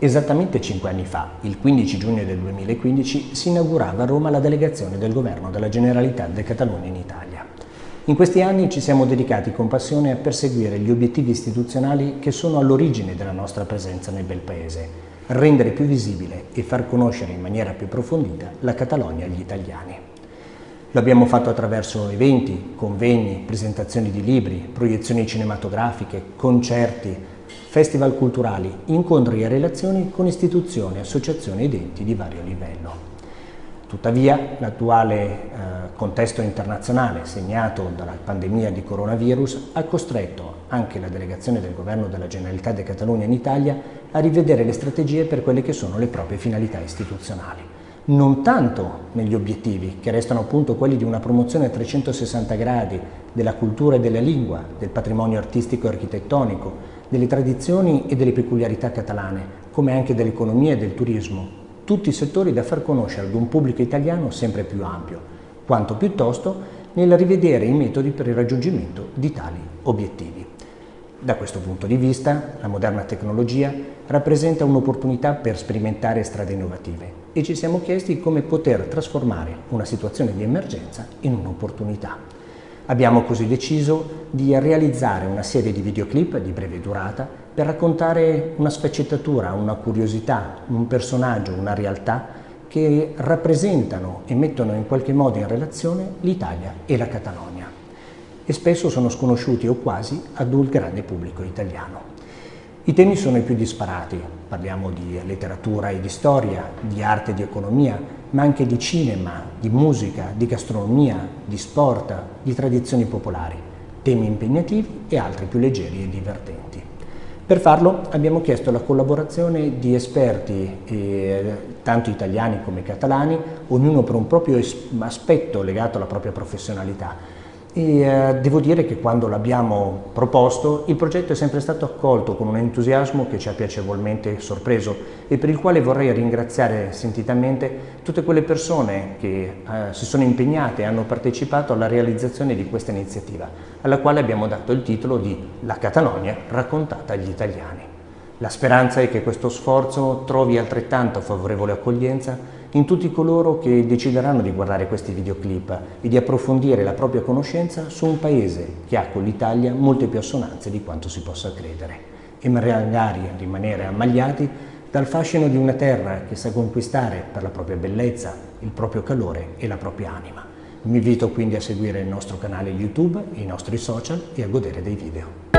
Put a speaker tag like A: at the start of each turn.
A: Esattamente 5 anni fa, il 15 giugno del 2015, si inaugurava a Roma la delegazione del Governo della Generalitat de Catalunya in Italia. In questi anni ci siamo dedicati con passione a perseguire gli obiettivi istituzionali che sono all'origine della nostra presenza nel bel paese: rendere più visibile e far conoscere in maniera più approfondita la Catalogna agli italiani. Lo abbiamo fatto attraverso eventi, convegni, presentazioni di libri, proiezioni cinematografiche, concerti, festival culturali, incontri e relazioni con istituzioni, associazioni ed enti di vario livello. Tuttavia, l'attuale contesto internazionale segnato dalla pandemia di coronavirus ha costretto anche la delegazione del Governo della Generalitat de Catalunya in Italia a rivedere le strategie per quelle che sono le proprie finalità istituzionali. Non tanto negli obiettivi, che restano appunto quelli di una promozione a 360 gradi della cultura e della lingua, del patrimonio artistico e architettonico, delle tradizioni e delle peculiarità catalane, come anche dell'economia e del turismo, tutti settori da far conoscere ad un pubblico italiano sempre più ampio, quanto piuttosto nel rivedere i metodi per il raggiungimento di tali obiettivi. Da questo punto di vista, la moderna tecnologia rappresenta un'opportunità per sperimentare strade innovative e ci siamo chiesti come poter trasformare una situazione di emergenza in un'opportunità. Abbiamo così deciso di realizzare una serie di videoclip di breve durata per raccontare una sfaccettatura, una curiosità, un personaggio, una realtà che rappresentano e mettono in qualche modo in relazione l'Italia e la Catalogna e spesso sono sconosciuti o quasi ad un grande pubblico italiano. I temi sono i più disparati, parliamo di letteratura e di storia, di arte e di economia, ma anche di cinema, di musica, di gastronomia, di sport, di tradizioni popolari, temi impegnativi e altri più leggeri e divertenti. Per farlo abbiamo chiesto la collaborazione di esperti, tanto italiani come catalani, ognuno per un proprio aspetto legato alla propria professionalità. E devo dire che quando l'abbiamo proposto il progetto è sempre stato accolto con un entusiasmo che ci ha piacevolmente sorpreso e per il quale vorrei ringraziare sentitamente tutte quelle persone che si sono impegnate e hanno partecipato alla realizzazione di questa iniziativa, alla quale abbiamo dato il titolo di La Catalogna raccontata agli italiani. La speranza è che questo sforzo trovi altrettanto favorevole accoglienza in tutti coloro che decideranno di guardare questi videoclip e di approfondire la propria conoscenza su un paese che ha con l'Italia molte più assonanze di quanto si possa credere e magari rimanere ammagliati dal fascino di una terra che sa conquistare per la propria bellezza, il proprio calore e la propria anima. Vi invito quindi a seguire il nostro canale YouTube, i nostri social e a godere dei video.